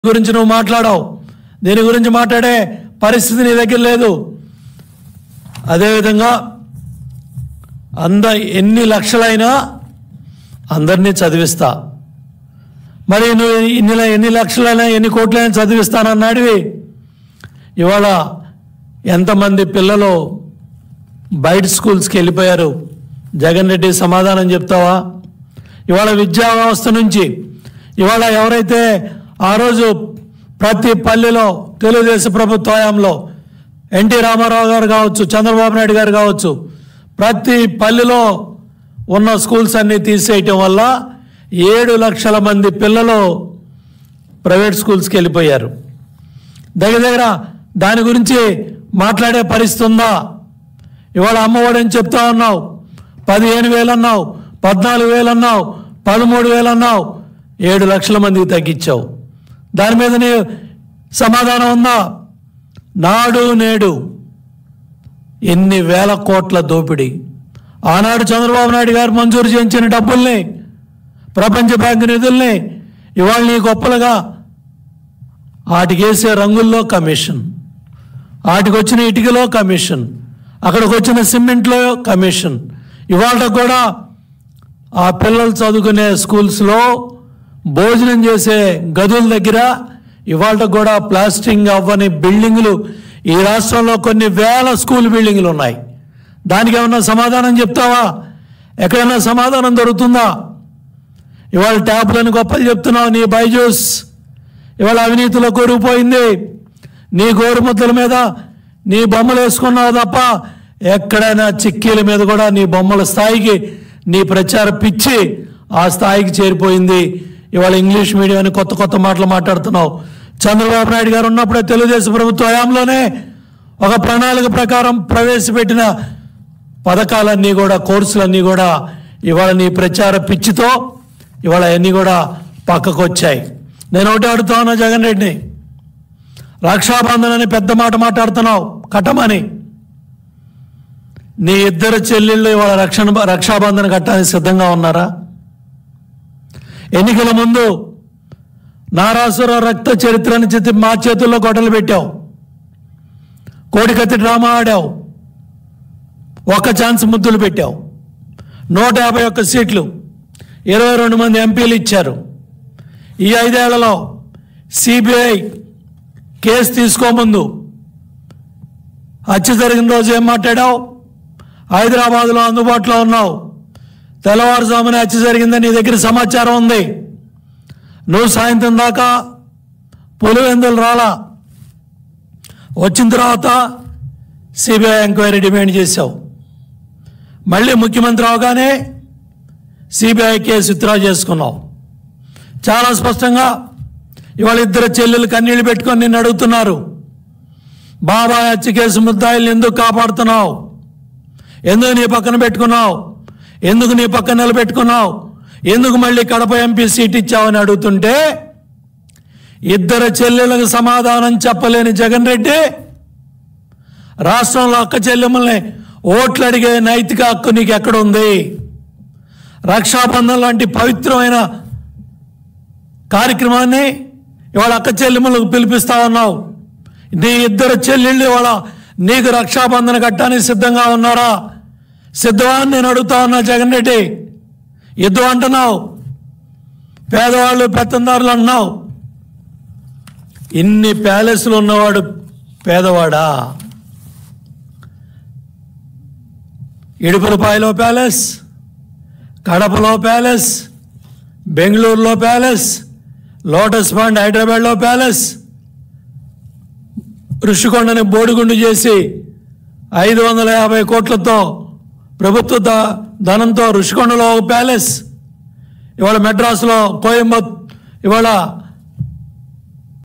గురించి నువ్వు మాట్లాడావు, దీని గురించి మాట్లాడే పరిస్థితి నీ దగ్గర లేదు. అదేవిధంగా ఎన్ని లక్షలైనా అందరినీ చదివిస్తా, మరి నువ్వు ఎన్ని లక్షలైనా ఎన్ని కోట్లైనా చదివిస్తానన్నాడివి. ఇవాళ ఎంతమంది పిల్లలు బయట స్కూల్స్కి వెళ్ళిపోయారు? జగన్ రెడ్డి సమాధానం చెప్తావా? ఇవాళ విద్యా వ్యవస్థ నుంచి ఇవాళ ఎవరైతే ఆ రోజు ప్రతి పల్లెలో తెలుగుదేశం ప్రభుత్వ హయాంలో ఎన్టీ రామారావు గారు కావచ్చు, చంద్రబాబు నాయుడు గారు కావచ్చు, ప్రతి పల్లెలో ఉన్న స్కూల్స్ అన్నీ తీసేయటం వల్ల 7 లక్షల మంది పిల్లలు ప్రైవేట్ స్కూల్స్కి వెళ్ళిపోయారు. దగ్గర దాని గురించి మాట్లాడే పరిస్థితి ఉందా? ఇవాళ అమ్మఒడని చెప్తా ఉన్నావు, 15,000 అన్నావు, 14,000 అన్నావు, 13,000 అన్నావు, 7 లక్షల మందికి తగ్గించావు. దాని మీద నీ సమాధానం ఉందా? నాడు నేడు ఎన్ని వేల కోట్ల దోపిడీ. ఆనాడు చంద్రబాబు నాయుడు గారు మంజూరు చేయించిన డబ్బుల్ని, ప్రపంచ బ్యాంకు నిధుల్ని ఇవాళ నీ గొప్పలుగా వాటికేసే రంగుల్లో కమిషన్, వాటికి వచ్చిన ఇటుకలో కమిషన్, అక్కడికి వచ్చిన సిమెంట్లో కమిషన్. ఇవాళ కూడా ఆ పిల్లలు చదువుకునే స్కూల్స్లో భోజనం చేసే గదుల దగ్గర ఇవాళ కూడా ప్లాస్టింగ్ అవ్వని బిల్డింగులు ఈ రాష్ట్రంలో కొన్ని వేల స్కూల్ బిల్డింగులు ఉన్నాయి. దానికి ఏమన్నా సమాధానం చెప్తావా? ఎక్కడైనా సమాధానం దొరుకుతుందా? ఇవాళ ట్యాబ్లను గొప్పలు చెప్తున్నావు. నీ బైజూస్ ఇవాళ అవినీతిలో కోరిపోయింది. నీ గోరుముద్దల మీద నీ బొమ్మలు వేసుకున్నావు తప్ప ఎక్కడైనా చిక్కీల మీద కూడా నీ బొమ్మల స్థాయికి నీ ప్రచార పిచ్చి ఆ స్థాయికి చేరిపోయింది. ఇవాళ ఇంగ్లీష్ మీడియాన్ని కొత్త కొత్త మాటలు మాట్లాడుతున్నావు. చంద్రబాబు నాయుడు గారు ఉన్నప్పుడే తెలుగుదేశం ప్రభుత్వ హయాంలోనే ఒక ప్రణాళిక ప్రకారం ప్రవేశపెట్టిన పథకాలన్నీ కూడా, కోర్సులన్నీ కూడా ఇవాళ నీ ప్రచార పిచ్చితో ఇవాళ అన్నీ కూడా పక్కకు వచ్చాయి. నేను ఒకటి అడుగుతా ఉన్నా జగన్ రెడ్డిని, రక్షాబంధన్ అని పెద్ద మాట మాట్లాడుతున్నావు కట్టమని. నీ ఇద్దరు చెల్లెళ్ళు ఇవాళ రక్షాబంధన్ కట్టడానికి సిద్ధంగా ఉన్నారా? ఎన్నికల ముందు నారాసుర రక్త చరిత్రని మా చేతుల్లో గొడవలు పెట్టావు, కోడికత్తి డ్రామా ఆడావు, ఒక్క ఛాన్స్ ముద్దులు పెట్టావు, 151 సీట్లు, 22 మంది ఎంపీలు ఇచ్చారు. ఈ 5 ఏళ్లలో సిబిఐ కేసు తీసుకోముందు హత్య జరిగిన రోజు ఏం మాట్లాడావు? హైదరాబాద్లో అందుబాటులో ఉన్నావు. తెల్లవారుజామున హత్య జరిగిందని నీ దగ్గర సమాచారం ఉంది. నువ్వు సాయంత్రం దాకా పులివెందులు రాలా. వచ్చిన తర్వాత సిబిఐ ఎంక్వైరీ డిమాండ్ చేశావు. మళ్ళీ ముఖ్యమంత్రి అవగానే సిబిఐ కేసు విత్డ్రా చేసుకున్నావు. చాలా స్పష్టంగా ఇవాళ ఇద్దరు చెల్లెలు కన్నీళ్లు పెట్టుకొని నిన్ను అడుగుతున్నారు, బాబాయ్ హత్య కేసు ముద్దాయిల్ని ఎందుకు కాపాడుతున్నావు? ఎందుకు నీ పక్కన పెట్టుకున్నావు? ఎందుకు నీ పక్కన నిలబెట్టుకున్నావు? ఎందుకు మళ్ళీ కడప ఎంపీ సీట్ ఇచ్చావని అడుగుతుంటే ఇద్దరు చెల్లెలకు సమాధానం చెప్పలేని జగన్ రెడ్డి రాష్ట్రంలో అక్క చెల్లెమ్మల్ని ఓట్లు అడిగే నైతిక హక్కు నీకు ఎక్కడుంది? రక్షాబంధన్ లాంటి పవిత్రమైన కార్యక్రమాన్ని ఇవాళ అక్క చెల్లెమ్మలకు పిలిపిస్తా ఉన్నావు. నీ ఇద్దరు చెల్లెళ్ళు ఇవాళ నీకు రక్షాబంధన కట్టడానికి సిద్ధంగా ఉన్నారా? సిద్ధమా అని నేను అడుగుతా ఉన్నా జగన్ రెడ్డి. యుద్ధం అంటున్నావు, పేదవాళ్ళు పెత్తందారులు అన్నావు. ఇన్ని ప్యాలెస్లు ఉన్నవాడు పేదవాడా? ఇడుపులపాయలో ప్యాలెస్, కడపలో ప్యాలెస్, బెంగళూరులో ప్యాలెస్, లోటస్ పాండ్ హైదరాబాద్లో ప్యాలెస్, ఋషికొండని బోడిగుండు చేసి 550 కోట్లతో ప్రభుత్వ ధనంతో ఋషికొండలో ఒక ప్యాలెస్, ఇవాళ మెడ్రాస్లో కోయంబత్తూర్, ఇవాళ